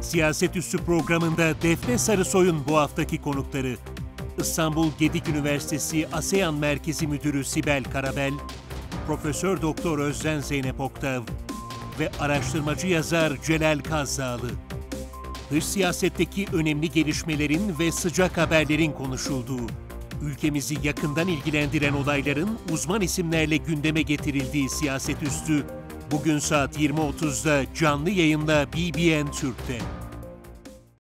Siyaset Üssü programında Defne Sarısoy'un bu haftaki konukları İstanbul Gedik Üniversitesi ASEAN Merkezi Müdürü Sibel Karabel, Profesör Doktor Özden Zeynep Oktav ve araştırmacı yazar Celal Kazzağlı. Dış siyasetteki önemli gelişmelerin ve sıcak haberlerin konuşulduğu, ülkemizi yakından ilgilendiren olayların uzman isimlerle gündeme getirildiği Siyaset Üssü, bugün saat 20.30'da canlı yayında BBN Türk'te.